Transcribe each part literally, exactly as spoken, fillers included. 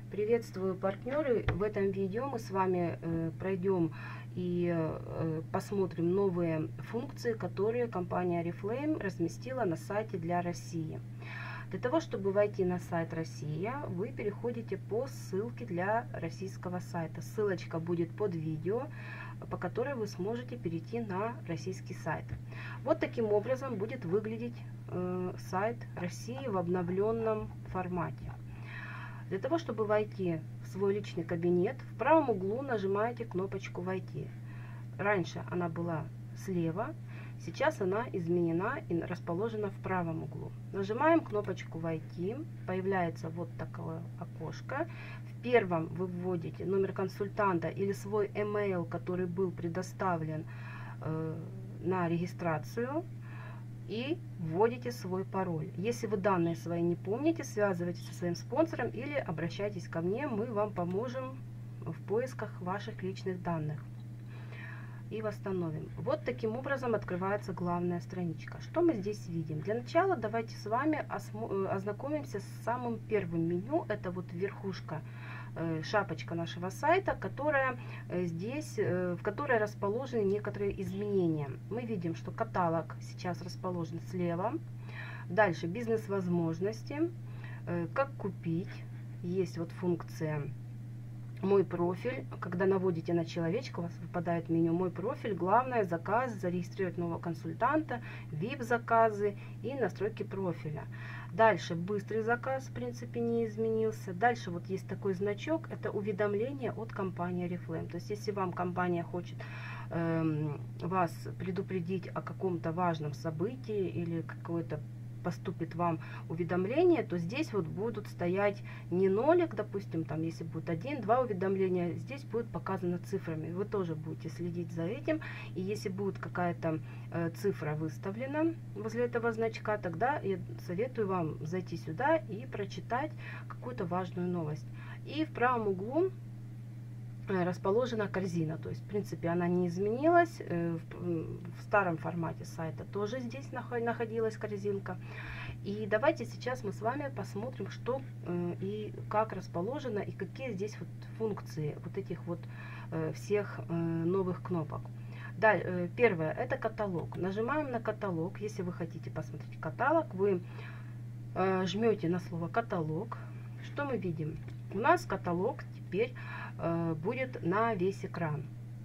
Приветствую, партнеры! В этом видео мы с вами э, пройдем и э, посмотрим новые функции, которые компания Oriflame разместила на сайте для России. Для того, чтобы войти на сайт Россия, вы переходите по ссылке для российского сайта. Ссылочка будет под видео, по которой вы сможете перейти на российский сайт. Вот таким образом будет выглядеть э, сайт России в обновленном формате. Для того, чтобы войти в свой личный кабинет, в правом углу нажимаете кнопочку «Войти». Раньше она была слева, сейчас она изменена и расположена в правом углу. Нажимаем кнопочку «Войти», появляется вот такое окошко. В первом вы вводите номер консультанта или свой email, который был предоставлен э, на регистрацию, и вводите свой пароль. Если вы данные свои не помните, связывайтесь со своим спонсором или обращайтесь ко мне, мы вам поможем в поисках ваших личных данных и восстановим. Вот таким образом открывается главная страничка. Что мы здесь видим? Для начала давайте с вами ознакомимся с самым первым меню. Это вот верхушка, шапочка нашего сайта, которая здесь, в которой расположены некоторые изменения. Мы видим, что каталог сейчас расположен слева. Дальше бизнес-возможности, как купить. Есть вот функция «Мой профиль». Когда наводите на человечка, у вас выпадает меню «Мой профиль», главное, заказ, зарегистрировать нового консультанта, ви ай пи-заказы и настройки профиля. Дальше быстрый заказ, в принципе, не изменился. Дальше вот есть такой значок, это уведомление от компании Oriflame. То есть, если вам компания хочет э, вас предупредить о каком-то важном событии или какой-то поступит вам уведомление, то здесь вот будут стоять не нолик, допустим, там если будет один, два уведомления, здесь будет показано цифрами. Вы тоже будете следить за этим, и если будет какая-то э, цифра выставлена возле этого значка, тогда я советую вам зайти сюда и прочитать какую-то важную новость. И в правом углу расположена корзина, то есть в принципе она не изменилась. В старом формате сайта тоже здесь находилась корзинка. И давайте сейчас мы с вами посмотрим, что и как расположено, и какие здесь вот функции вот этих вот всех новых кнопок. Далее, первое, это каталог. Нажимаем на каталог. Если вы хотите посмотреть каталог, вы жмете на слово каталог. Что мы видим? У нас каталог теперь будет на весь экран.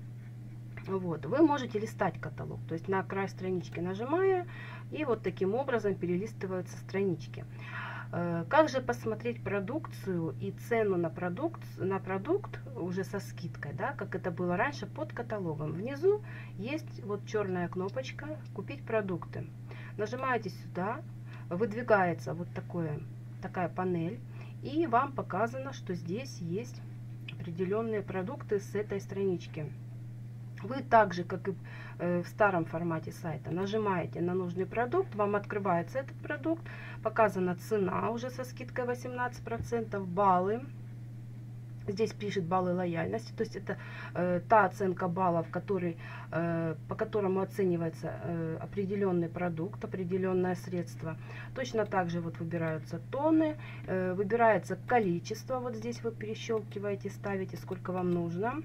Вот, вы можете листать каталог, то есть на край странички нажимая, и вот таким образом перелистываются странички. Как же посмотреть продукцию и цену на продукт, на продукт уже со скидкой, да, как это было раньше под каталогом? Внизу есть вот черная кнопочка «Купить продукты». Нажимаете сюда, выдвигается вот такое, такая панель, и вам показано, что здесь есть определенные продукты с этой странички. Вы также, как и в старом формате сайта, нажимаете на нужный продукт, вам открывается этот продукт, показана цена уже со скидкой восемнадцать процентов, баллы. Здесь пишет баллы лояльности, то есть это э, та оценка баллов, который, э, по которому оценивается э, определенный продукт, определенное средство. Точно так же вот выбираются тонны, э, выбирается количество, вот здесь вы перещелкиваете, ставите, сколько вам нужно.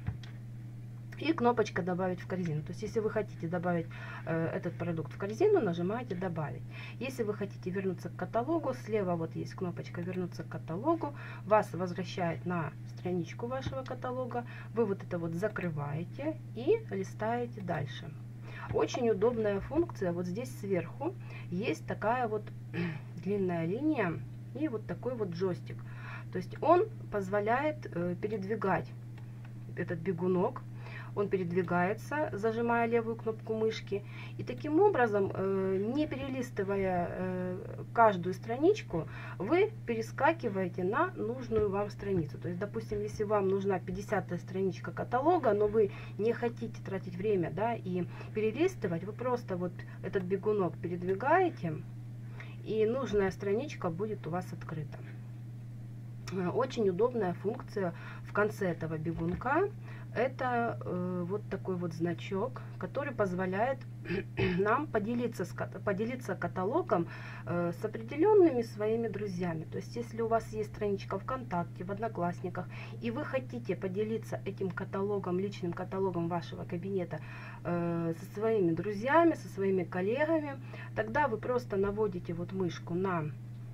И кнопочка «Добавить в корзину». То есть, если вы хотите добавить э, этот продукт в корзину, нажимаете «Добавить». Если вы хотите вернуться к каталогу, слева вот есть кнопочка «Вернуться к каталогу». Вас возвращает на страничку вашего каталога. Вы вот это вот закрываете и листаете дальше. Очень удобная функция. Вот здесь сверху есть такая вот длинная линия и вот такой вот джойстик. То есть, он позволяет э, передвигать этот бегунок. Он передвигается, зажимая левую кнопку мышки. И таким образом, не перелистывая каждую страничку, вы перескакиваете на нужную вам страницу. То есть, допустим, если вам нужна пятидесятая страничка каталога, но вы не хотите тратить время, да, и перелистывать, вы просто вот этот бегунок передвигаете, и нужная страничка будет у вас открыта. Очень удобная функция в конце этого бегунка. это э, вот такой вот значок, который позволяет нам поделиться, с, поделиться каталогом э, с определенными своими друзьями. То есть, если у вас есть страничка ВКонтакте, в Одноклассниках, и вы хотите поделиться этим каталогом, личным каталогом вашего кабинета э, со своими друзьями, со своими коллегами, тогда вы просто наводите вот мышку на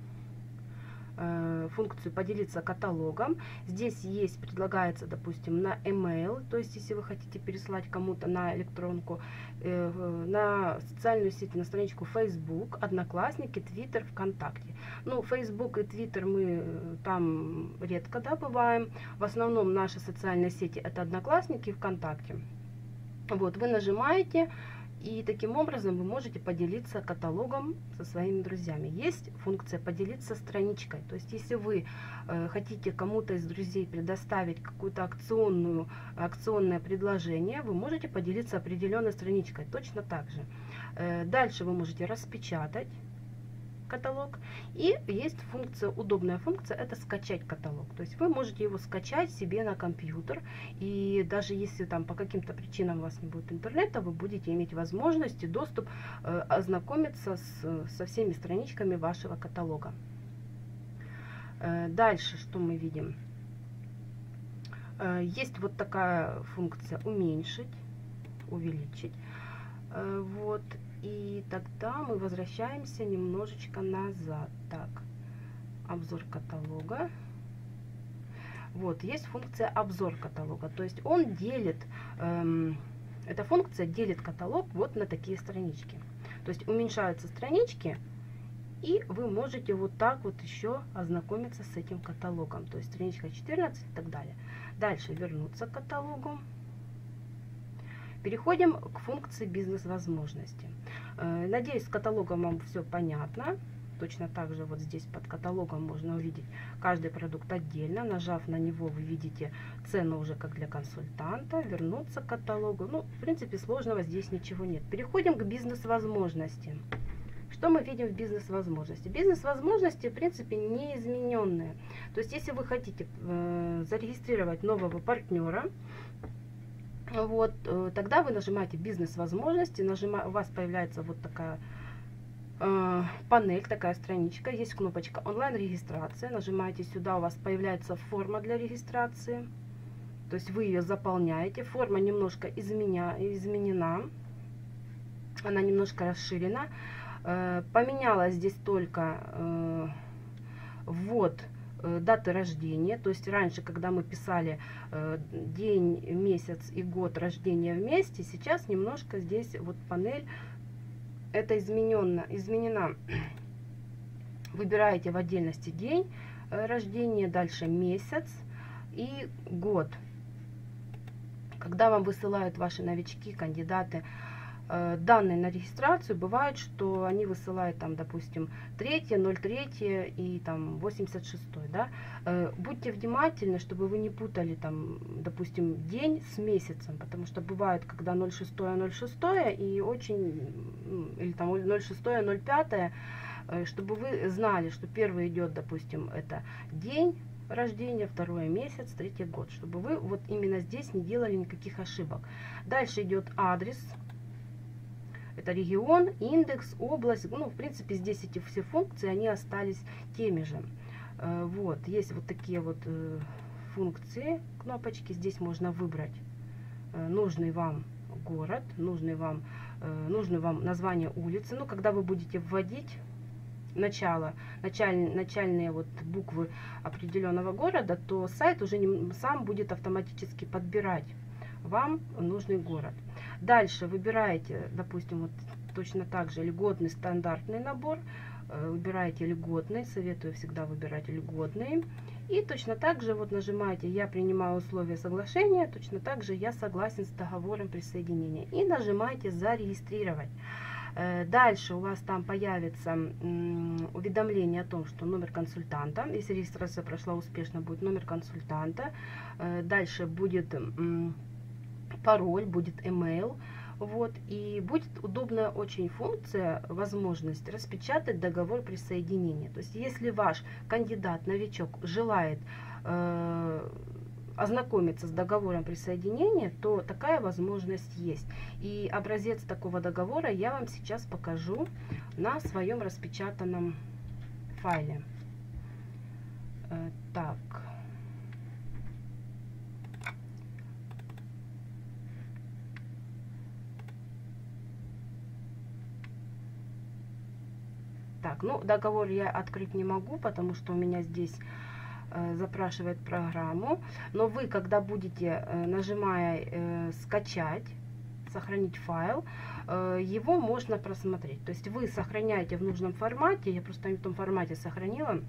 функцию поделиться каталогом. Здесь есть, предлагается, допустим, на email, то есть если вы хотите переслать кому-то на электронку, э, на социальную сеть, на страничку Facebook, Одноклассники, Twitter, ВКонтакте. Ну, Facebook и Twitter мы там редко, да, бываем. В основном наши социальные сети это Одноклассники и ВКонтакте. Вот, вы нажимаете, и таким образом вы можете поделиться каталогом со своими друзьями. Есть функция поделиться страничкой. То есть, если вы э, хотите кому-то из друзей предоставить какую-то акционную, акционное предложение, вы можете поделиться определенной страничкой. Точно так же. Э, дальше вы можете распечатать каталог. И есть функция, удобная функция, это скачать каталог. То есть вы можете его скачать себе на компьютер. И даже если там по каким-то причинам у вас не будет интернета, вы будете иметь возможность и доступ э, ознакомиться с, со всеми страничками вашего каталога. Э, дальше что мы видим? Э, есть вот такая функция уменьшить, увеличить. Э, вот. И тогда мы возвращаемся немножечко назад. Так, обзор каталога. Вот, есть функция обзор каталога. То есть он делит, эм, эта функция делит каталог вот на такие странички. То есть уменьшаются странички, и вы можете вот так вот еще ознакомиться с этим каталогом. То есть страничка четырнадцать и так далее. Дальше вернуться к каталогу. Переходим к функции бизнес-возможности. Надеюсь, с каталогом вам все понятно. Точно так же вот здесь под каталогом можно увидеть каждый продукт отдельно. Нажав на него, вы видите цену уже как для консультанта. Вернуться к каталогу. Ну, в принципе, сложного здесь ничего нет. Переходим к бизнес-возможности. Что мы видим в бизнес-возможности? Бизнес-возможности, в принципе, неизмененные. То есть, если вы хотите э, зарегистрировать нового партнера, вот, тогда вы нажимаете бизнес-возможности, нажима... у вас появляется вот такая э, панель, такая страничка, есть кнопочка онлайн-регистрация, нажимаете сюда, у вас появляется форма для регистрации, то есть вы ее заполняете, форма немножко изменя... изменена, она немножко расширена, э, поменялась здесь только э, ввод даты рождения, то есть раньше, когда мы писали э, день, месяц и год рождения вместе, сейчас немножко здесь вот панель это измененно, изменена. Выбираете в отдельности день э, рождения, дальше месяц и год. Когда вам высылают ваши новички, кандидаты данные на регистрацию, бывает, что они высылают там, допустим, третье, ноль три и там восемьдесят шесть, да. Будьте внимательны, чтобы вы не путали там, допустим, день с месяцем, потому что бывает, когда ноль шесть, ноль шесть и очень, или там ноль шесть, ноль пять, чтобы вы знали, что первый идет, допустим, это день рождения, второй месяц, третий год, чтобы вы вот именно здесь не делали никаких ошибок. Дальше идет адрес. Это регион, индекс, область. Ну, в принципе, здесь эти все функции, они остались теми же. Вот, есть вот такие вот функции, кнопочки. Здесь можно выбрать нужный вам город, нужный вам, нужный вам название улицы. Ну, когда вы будете вводить начало, началь, начальные вот буквы определенного города, то сайт уже не, сам будет автоматически подбирать вам нужный город. Дальше выбираете, допустим, вот точно так же льготный стандартный набор. Выбираете льготный, советую всегда выбирать льготный. И точно так же вот нажимаете «Я принимаю условия соглашения», точно так же «Я согласен с договором присоединения». И нажимаете «Зарегистрировать». Дальше у вас там появится уведомление о том, что номер консультанта, если регистрация прошла успешно, будет номер консультанта. Дальше будет пароль, будет email, вот, и будет удобная очень функция, возможность распечатать договор присоединения. То есть, если ваш кандидат, новичок, желает э, ознакомиться с договором присоединения, то такая возможность есть. И образец такого договора я вам сейчас покажу на своем распечатанном файле. Э, так. Так, ну договор я открыть не могу, потому что у меня здесь э, запрашивает программу. Но вы, когда будете, э, нажимая э, скачать, сохранить файл, э, его можно просмотреть. То есть вы сохраняете в нужном формате, я просто не в том формате сохранила,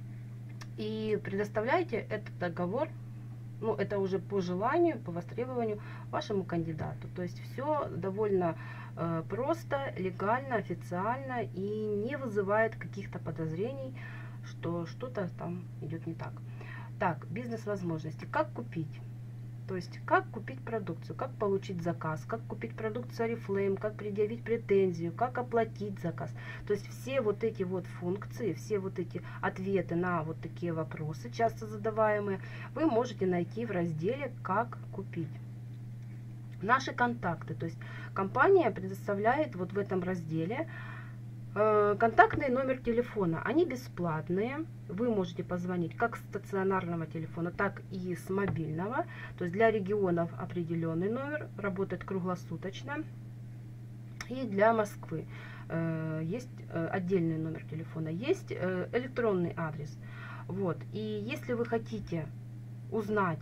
и предоставляете этот договор, ну это уже по желанию, по востребованию вашему кандидату. То есть все довольно э, просто, легально, официально и не вызывает каких-то подозрений, что что-то там идет не так. Так, бизнес-возможности. Как купить? То есть, как купить продукцию, как получить заказ, как купить продукцию Oriflame, как предъявить претензию, как оплатить заказ. То есть, все вот эти вот функции, все вот эти ответы на вот такие вопросы, часто задаваемые, вы можете найти в разделе «Как купить». Наши контакты, то есть, компания предоставляет вот в этом разделе контактный номер телефона. Они бесплатные. Вы можете позвонить как с стационарного телефона, так и с мобильного. То есть для регионов определенный номер, работает круглосуточно. И для Москвы э, есть э, отдельный номер телефона, есть э, электронный адрес. Вот. И если вы хотите узнать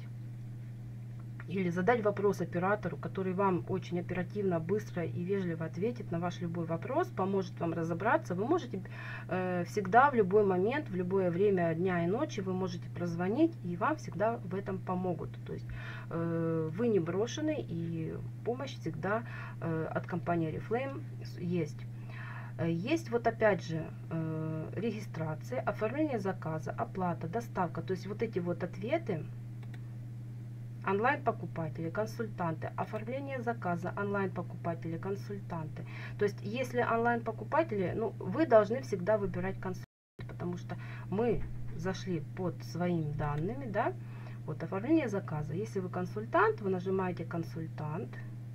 или задать вопрос оператору, который вам очень оперативно, быстро и вежливо ответит на ваш любой вопрос, поможет вам разобраться, вы можете э, всегда, в любой момент, в любое время дня и ночи, вы можете прозвонить, и вам всегда в этом помогут. То есть э, вы не брошены, и помощь всегда э, от компании Oriflame есть. Есть вот опять же э, регистрация, оформление заказа, оплата, доставка, то есть вот эти вот ответы. Онлайн-покупатели, консультанты, оформление заказа, онлайн-покупатели, консультанты. То есть, если онлайн-покупатели, ну, вы должны всегда выбирать консультанта, потому что мы зашли под своими данными, да, вот оформление заказа. Если вы консультант, вы нажимаете консультант.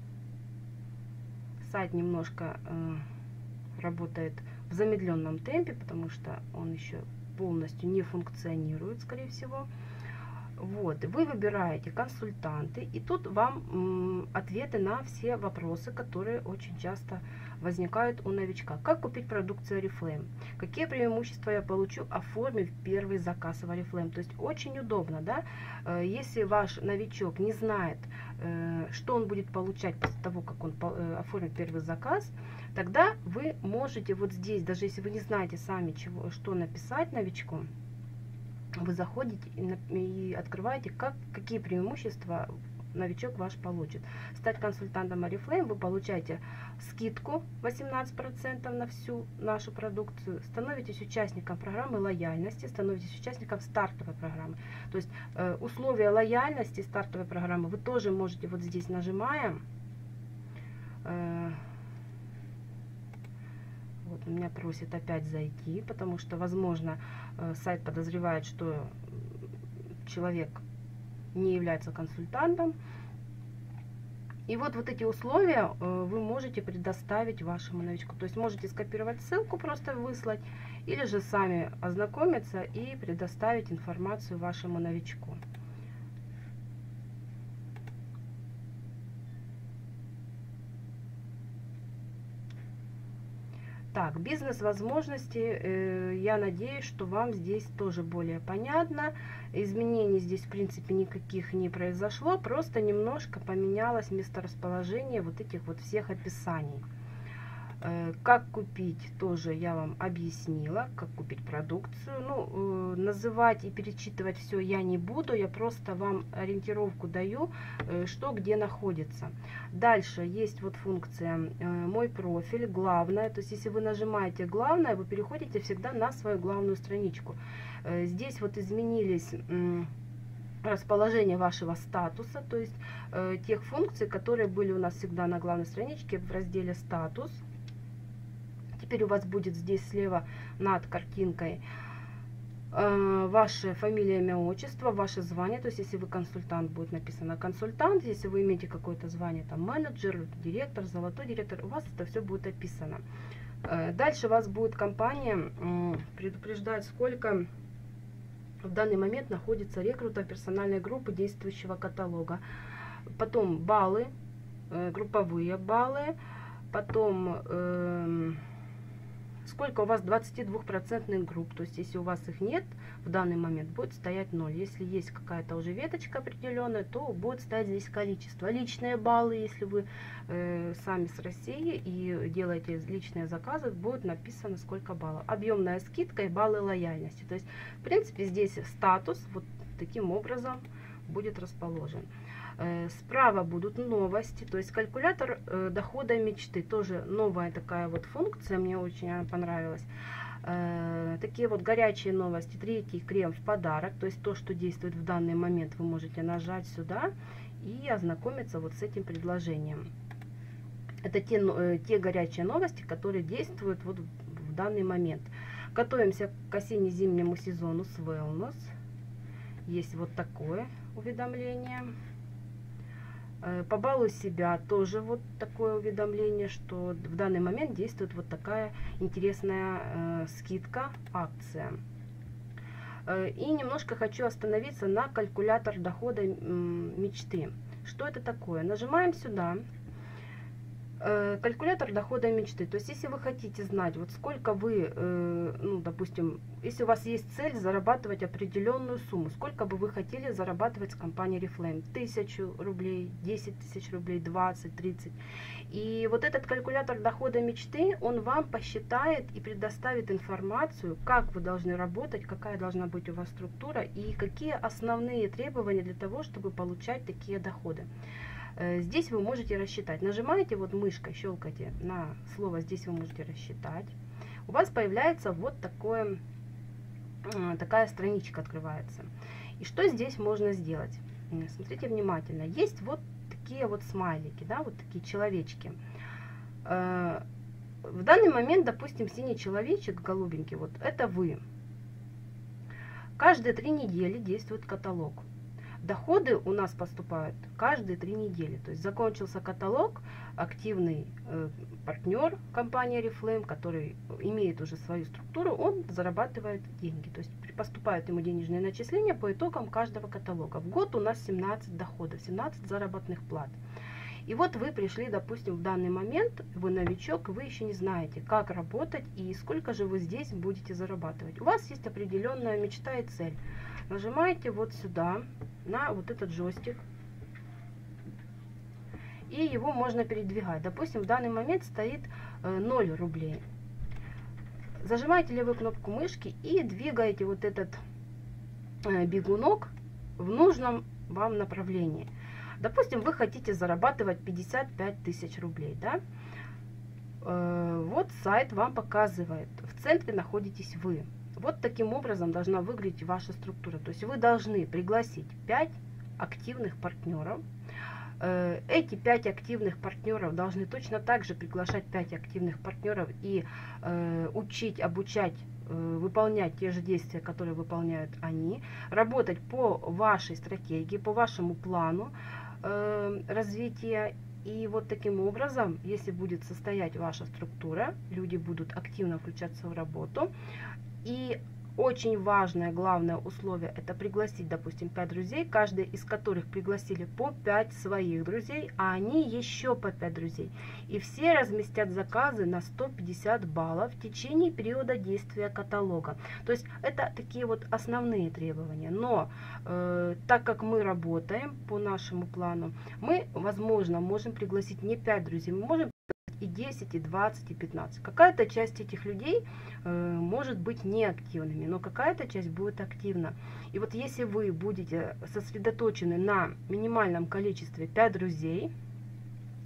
Сайт немножко э, работает в замедленном темпе, потому что он еще полностью не функционирует, скорее всего. Вот, вы выбираете консультанты, и тут вам м, ответы на все вопросы, которые очень часто возникают у новичка. Как купить продукцию Oriflame? Какие преимущества я получу, оформив первый заказ в Oriflame? То есть очень удобно, да? Если ваш новичок не знает, что он будет получать после того, как он оформит первый заказ, тогда вы можете вот здесь, даже если вы не знаете сами, чего, что написать новичку, вы заходите и открываете, как, какие преимущества новичок ваш получит. Стать консультантом Oriflame, вы получаете скидку восемнадцать процентов на всю нашу продукцию, становитесь участником программы лояльности, становитесь участником стартовой программы. То есть э, условия лояльности стартовой программы вы тоже можете вот здесь нажимая. Э, Вот, меня просит опять зайти, потому что, возможно, сайт подозревает, что человек не является консультантом. И вот, вот эти условия вы можете предоставить вашему новичку. То есть можете скопировать ссылку, просто выслать, или же сами ознакомиться и предоставить информацию вашему новичку. Так, бизнес-возможности, э, я надеюсь, что вам здесь тоже более понятно. Изменений здесь, в принципе, никаких не произошло, просто немножко поменялось месторасположение вот этих вот всех описаний. Э, как купить, тоже я вам объяснила, как купить продукцию. Ну, э, называть и перечитывать все я не буду, я просто вам ориентировку даю, э, что где находится. Дальше есть вот функция э, «Мой профиль», главное. То есть, если вы нажимаете «Главное», вы переходите всегда на свою главную страничку. Э, здесь вот изменились э, расположение вашего статуса, то есть э, тех функций, которые были у нас всегда на главной страничке в разделе «Статус». Теперь у вас будет здесь слева над картинкой э, ваша фамилия, имя, отчество, ваше звание, то есть если вы консультант, будет написано консультант, если вы имеете какое-то звание, там менеджер, директор, золотой директор, у вас это все будет описано. Э, дальше вас будет компания э, предупреждать, сколько в данный момент находится рекрутов персональной группы действующего каталога. Потом баллы, э, групповые баллы, потом э, сколько у вас двадцатидвухпроцентных групп, то есть если у вас их нет, в данный момент будет стоять ноль. Если есть какая-то уже веточка определенная, то будет стоять здесь количество. Личные баллы, если вы э, сами с России и делаете личные заказы, будет написано сколько баллов. Объемная скидка и баллы лояльности. То есть, в принципе, здесь статус вот таким образом будет расположен. Справа будут новости, то есть калькулятор э, дохода мечты, тоже новая такая вот функция, мне очень она понравилась. Э, такие вот горячие новости, третий крем в подарок, то есть то, что действует в данный момент, вы можете нажать сюда и ознакомиться вот с этим предложением. Это те, э, те горячие новости, которые действуют вот в, в данный момент. Готовимся к осенне-зимнему сезону с Wellness. Есть вот такое уведомление. Побалуй себя, тоже вот такое уведомление, что в данный момент действует вот такая интересная э, скидка, акция. Э, и немножко хочу остановиться на калькулятор дохода э, мечты. Что это такое? Нажимаем сюда. Э, калькулятор дохода мечты. То есть, если вы хотите знать, вот сколько вы, э, ну, допустим, если у вас есть цель зарабатывать определенную сумму, сколько бы вы хотели зарабатывать с компанией Oriflame? Тысячу рублей, десять тысяч рублей, двадцать, тридцать. И вот этот калькулятор дохода мечты, он вам посчитает и предоставит информацию, как вы должны работать, какая должна быть у вас структура и какие основные требования для того, чтобы получать такие доходы. Здесь вы можете рассчитать. Нажимаете вот мышкой, щелкайте на слово «Здесь вы можете рассчитать». У вас появляется вот такое, такая страничка открывается. И что здесь можно сделать? Смотрите внимательно. Есть вот такие вот смайлики, да, вот такие человечки. В данный момент, допустим, синий человечек, голубенький, вот это вы. Каждые три недели действует каталог. Доходы у нас поступают каждые три недели. То есть закончился каталог, активный э, партнер компании Oriflame, который имеет уже свою структуру, он зарабатывает деньги. То есть поступают ему денежные начисления по итогам каждого каталога. В год у нас семнадцать доходов, семнадцать заработных плат. И вот вы пришли, допустим, в данный момент, вы новичок, вы еще не знаете, как работать и сколько же вы здесь будете зарабатывать. У вас есть определенная мечта и цель. Нажимаете вот сюда, на вот этот джойстик, и его можно передвигать. Допустим, в данный момент стоит э, ноль рублей. Зажимаете левую кнопку мышки и двигаете вот этот э, бегунок в нужном вам направлении. Допустим, вы хотите зарабатывать пятьдесят пять тысяч рублей, да? Э, вот сайт вам показывает, в центре находитесь вы. Вот таким образом должна выглядеть ваша структура. То есть вы должны пригласить пять активных партнеров. Эти пять активных партнеров должны точно так же приглашать пять активных партнеров и э, учить, обучать, э, выполнять те же действия, которые выполняют они. Работать по вашей стратегии, по вашему плану э, развития. И вот таким образом, если будет состоять ваша структура, люди будут активно включаться в работу. И очень важное, главное условие — это пригласить, допустим, пять друзей, каждый из которых пригласили по пять своих друзей, а они еще по пять друзей. И все разместят заказы на сто пятьдесят баллов в течение периода действия каталога. То есть это такие вот основные требования. Но э, так как мы работаем по нашему плану, мы, возможно, можем пригласить не пять друзей, мы можем и десять, и двадцать, и пятнадцать. Какая-то часть этих людей э, может быть неактивными, но какая-то часть будет активна. И вот если вы будете сосредоточены на минимальном количестве пять друзей,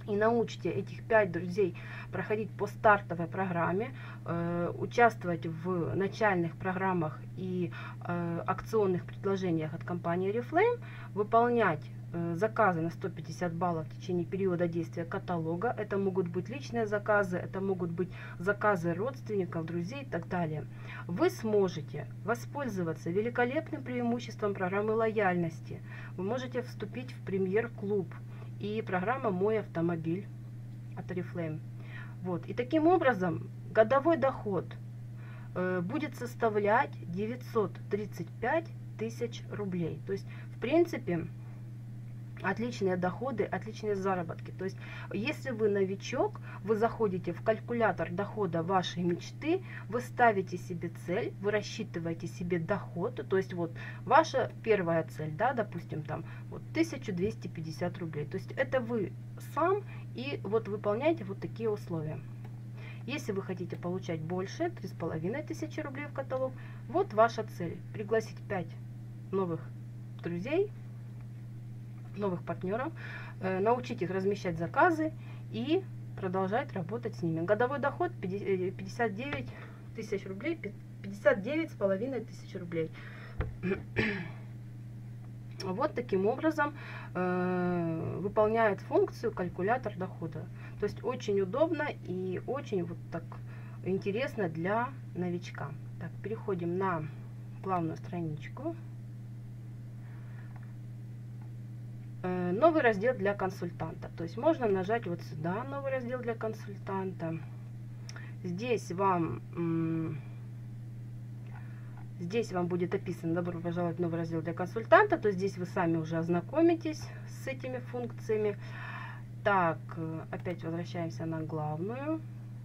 и научите этих пять друзей проходить по стартовой программе, э, участвовать в начальных программах и э, акционных предложениях от компании Oriflame, выполнять э, заказы на сто пятьдесят баллов в течение периода действия каталога. Это могут быть личные заказы, это могут быть заказы родственников, друзей и так далее. Вы сможете воспользоваться великолепным преимуществом программы лояльности. Вы можете вступить в премьер-клуб и программа «Мой автомобиль» от Oriflame. Вот. И таким образом годовой доход э, будет составлять девятьсот тридцать пять тысяч рублей. То есть, в принципе, отличные доходы, отличные заработки. То есть, если вы новичок, вы заходите в калькулятор дохода вашей мечты, вы ставите себе цель, вы рассчитываете себе доход, то есть вот ваша первая цель, да, допустим, там вот тысяча двести пятьдесят рублей. То есть это вы сам и вот выполняете вот такие условия. Если вы хотите получать больше, три с половиной тысячи рублей в каталог, вот ваша цель. Пригласить пять новых друзей, новых партнеров, э, научить их размещать заказы и продолжать работать с ними. Годовой доход пятьдесят девять тысяч рублей, пятьдесят девять с половиной тысяч рублей. Вот таким образом э, выполняет функцию калькулятор дохода. То есть очень удобно и очень вот так интересно для новичка. Так, переходим на главную страничку. Э, новый раздел для консультанта. То есть можно нажать вот сюда, новый раздел для консультанта. Здесь вам... Здесь вам будет описан «Добро пожаловать в новый раздел для консультанта». То есть здесь вы сами уже ознакомитесь с этими функциями. Так, опять возвращаемся на главную.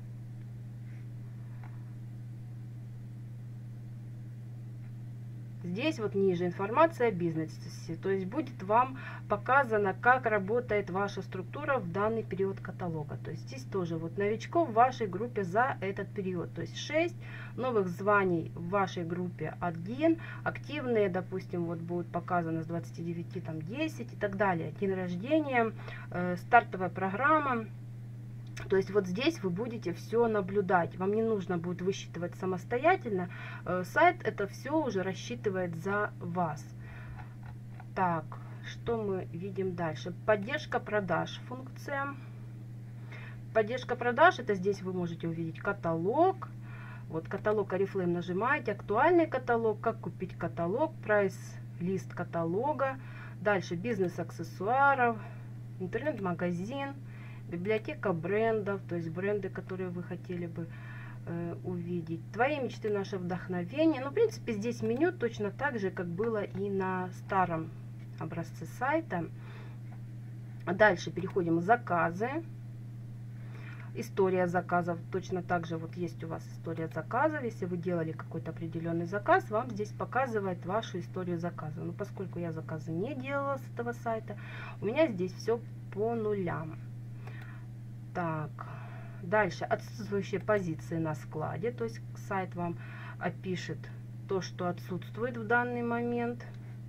Здесь вот ниже информация о бизнесе, то есть будет вам показано, как работает ваша структура в данный период каталога. То есть здесь тоже вот новичков в вашей группе за этот период, то есть шесть новых званий в вашей группе один, активные, допустим, вот будут показаны с двадцати девяти, там десять и так далее. День рождения, э, стартовая программа. То есть вот здесь вы будете все наблюдать, вам не нужно будет высчитывать самостоятельно, сайт это все уже рассчитывает за вас. Так, что мы видим дальше? Поддержка продаж, функция. Поддержка продаж, это здесь вы можете увидеть каталог. Вот каталог Oriflame нажимаете, актуальный каталог, как купить каталог, прайс-лист каталога. Дальше бизнес аксессуаров, интернет-магазин. Библиотека брендов, то есть бренды, которые вы хотели бы э, увидеть. Твои мечты, наше вдохновение. Ну, в принципе, здесь меню точно так же, как было и на старом образце сайта. Дальше переходим в заказы. История заказов. Точно так же вот есть у вас история заказов. Если вы делали какой-то определенный заказ, вам здесь показывает вашу историю заказа. Но поскольку я заказы не делала с этого сайта, у меня здесь все по нулям. Так, дальше отсутствующие позиции на складе, то есть сайт вам опишет то, что отсутствует в данный момент.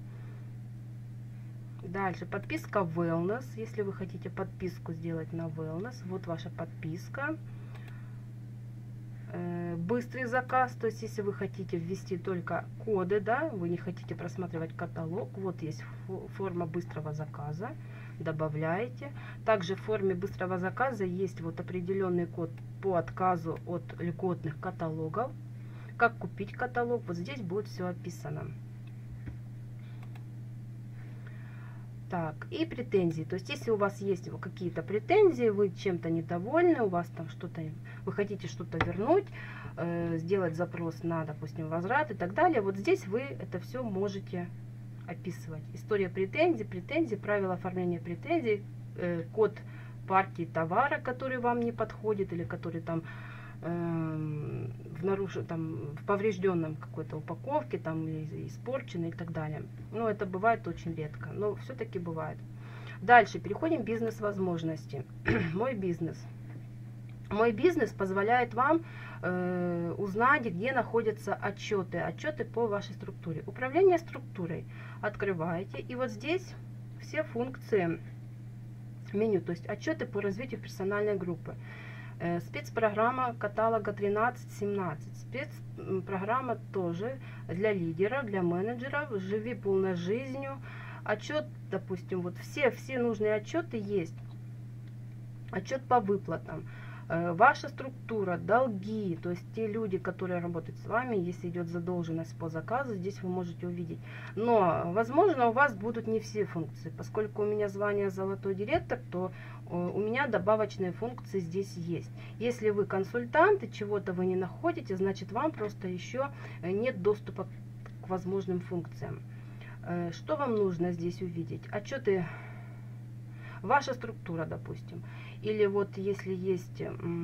Дальше подписка Wellness, если вы хотите подписку сделать на Wellness, вот ваша подписка. Быстрый заказ, то есть если вы хотите ввести только коды, да, вы не хотите просматривать каталог, вот есть форма быстрого заказа. Добавляете. Также в форме быстрого заказа есть вот определенный код по отказу от льготных каталогов. Как купить каталог, вот здесь будет все описано. Так, и претензии. То есть, если у вас есть какие-то претензии, вы чем-то недовольны, у вас там что-то, вы хотите что-то вернуть, э, сделать запрос на, допустим, возврат и так далее, вот здесь вы это все можете описывать. История претензий, претензий, правила оформления претензий, э, код партии товара, который вам не подходит или который там э, в наруш... там в поврежденном какой-то упаковке, там или испорченный и так далее. Но это бывает очень редко, но все-таки бывает. Дальше переходим к бизнес-возможности. Мой бизнес. Мой бизнес позволяет вам э, узнать, где находятся отчеты, отчеты по вашей структуре. Управление структурой открываете, и вот здесь все функции меню, то есть отчеты по развитию персональной группы. Спецпрограмма каталога тринадцать семнадцать. Спецпрограмма тоже для лидеров, для менеджеров. Живи полной жизнью. Отчет, допустим, вот все, все нужные отчеты есть. Отчет по выплатам. Ваша структура, долги, то есть те люди, которые работают с вами, если идет задолженность по заказу, здесь вы можете увидеть. Но, возможно, у вас будут не все функции. Поскольку у меня звание золотой директор, то у меня добавочные функции здесь есть. Если вы консультант и чего-то вы не находите, значит вам просто еще нет доступа к возможным функциям. Что вам нужно здесь увидеть? Отчеты, ваша структура, допустим. Или вот если есть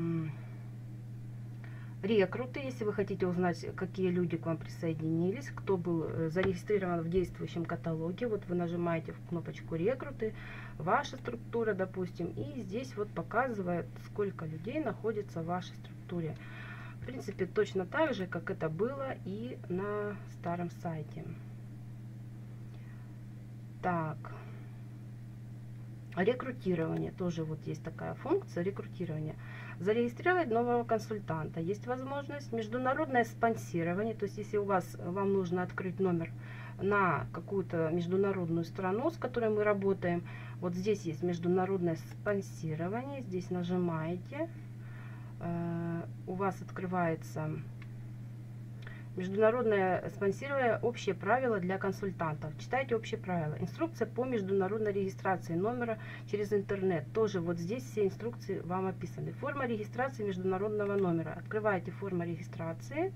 рекруты, если вы хотите узнать, какие люди к вам присоединились, кто был зарегистрирован в действующем каталоге, вот вы нажимаете в кнопочку рекруты, ваша структура, допустим, и здесь вот показывает, сколько людей находится в вашей структуре. В принципе, точно так же, как это было и на старом сайте. Так. Рекрутирование, тоже вот есть такая функция рекрутирования. Зарегистрировать нового консультанта. Есть возможность. Международное спонсирование, то есть если у вас, вам нужно открыть номер на какую-то международную страну, с которой мы работаем, вот здесь есть международное спонсирование, здесь нажимаете, э, у вас открывается международное спонсирование, общие правила для консультантов. Читайте общие правила. Инструкция по международной регистрации номера через интернет. Тоже вот здесь все инструкции вам описаны. Форма регистрации международного номера. Открываете форму регистрации.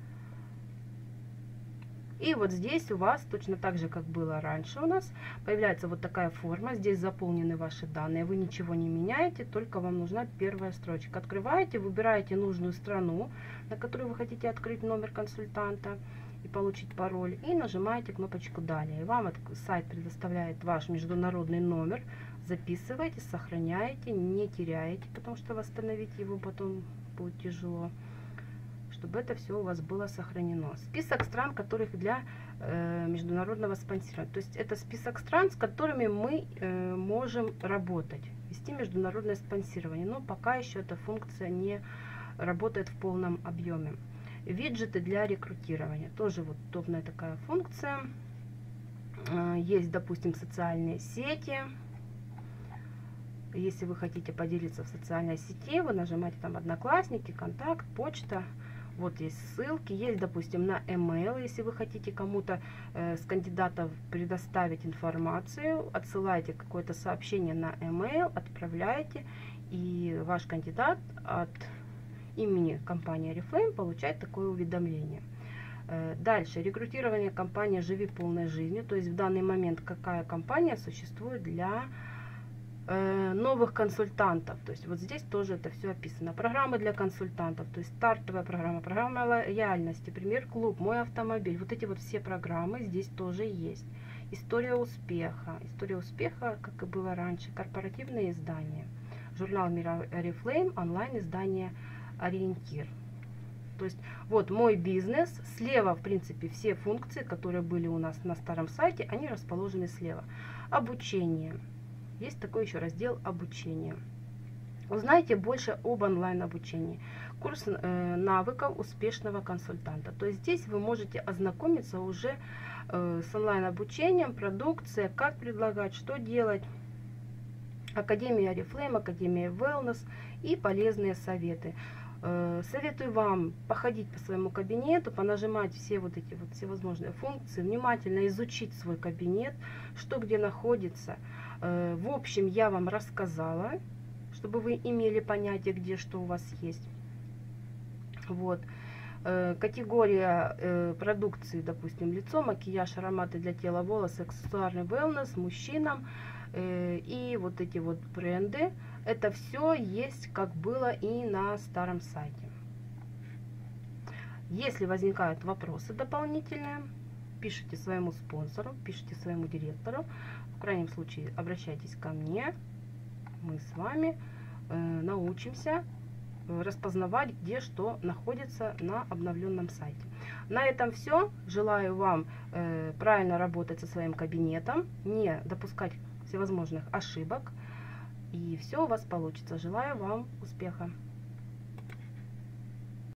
И вот здесь у вас, точно так же, как было раньше у нас, появляется вот такая форма. Здесь заполнены ваши данные. Вы ничего не меняете, только вам нужна первая строчка. Открываете, выбираете нужную страну, на которую вы хотите открыть номер консультанта и получить пароль. И нажимаете кнопочку «Далее». И вам сайт предоставляет ваш международный номер. Записывайте, сохраняете, не теряете, потому что восстановить его потом будет тяжело. Чтобы это все у вас было сохранено. Список стран, которых для э, международного спонсирования. То есть это список стран, с которыми мы э, можем работать, вести международное спонсирование. Но пока еще эта функция не работает в полном объеме. Виджеты для рекрутирования. Тоже вот удобная такая функция. Э, есть, допустим, социальные сети. Если вы хотите поделиться в социальной сети, вы нажимаете там «Одноклассники», «Контакт», «Почта». Вот есть ссылки, есть, допустим, на email, если вы хотите кому-то э, с кандидатов предоставить информацию, отсылаете какое-то сообщение на email, отправляете, и ваш кандидат от имени компании Oriflame получает такое уведомление. Э, дальше, рекрутирование компании «Живи полной жизнью», то есть в данный момент какая компания существует для новых консультантов. То есть вот здесь тоже это все описано. Программы для консультантов, то есть стартовая программа, программа лояльности, пример-клуб, мой автомобиль. Вот эти вот все программы здесь тоже есть. История успеха. История успеха, как и было раньше. Корпоративные издания. Журнал Мира Oriflame, онлайн издание Ориентир. То есть вот мой бизнес. Слева, в принципе, все функции, которые были у нас на старом сайте, они расположены слева. Обучение. Есть такой еще раздел «Обучение». Узнайте больше об онлайн-обучении. Курс э, навыков успешного консультанта. То есть здесь вы можете ознакомиться уже э, с онлайн-обучением, продукция, как предлагать, что делать. Академия Oriflame, Академия Wellness и полезные советы. Э, советую вам походить по своему кабинету, понажимать все вот эти вот всевозможные функции, внимательно изучить свой кабинет, что где находится. В общем, я вам рассказала, чтобы вы имели понятие, где что у вас есть. Вот. Категория продукции, допустим, лицо, макияж, ароматы для тела, волосы, аксессуарный wellness мужчинам. И вот эти вот бренды. Это все есть, как было и на старом сайте. Если возникают вопросы дополнительные, пишите своему спонсору, пишите своему директору. В крайнем случае обращайтесь ко мне, мы с вами э, научимся распознавать, где что находится на обновленном сайте. На этом все. Желаю вам э, правильно работать со своим кабинетом, не допускать всевозможных ошибок. и все у вас получится. Желаю вам успеха!